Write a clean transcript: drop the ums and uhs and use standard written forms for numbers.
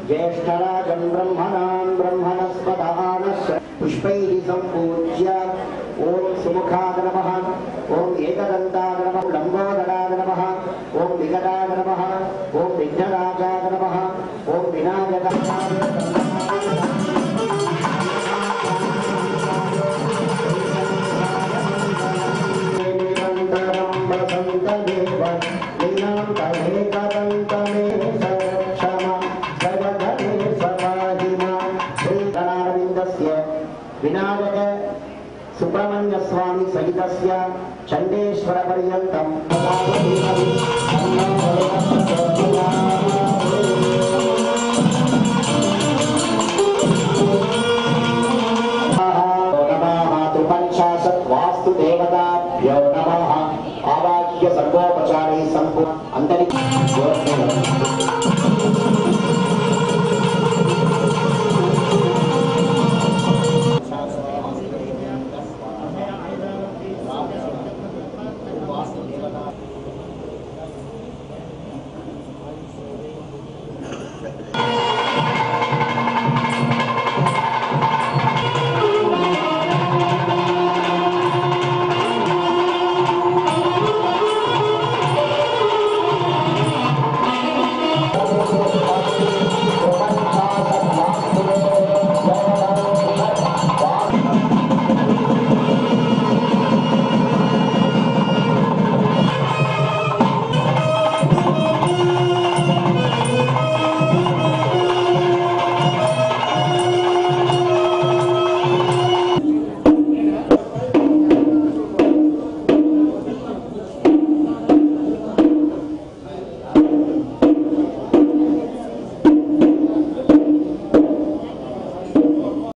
ज्येष्ठराजं ब्रह्मणान् ब्रह्मणस्पदानस्य पुष्पैः सम्पूज्य ओम सुमुखाय नमः, ओम एकदन्ताय नमः, लम्बोदराय नमः, ओम विकटाय नमः, ओम विघ्नराजाय नमः, ओम विनायकाय विनायक सुब्रह्मण्य स्वामी सहितस्य चंडेश्वर पर्यंतं वास्तु देवताभ्यो नमः। आवाह्य सर्वोपचारे संपूर्ण अंतरिक्ष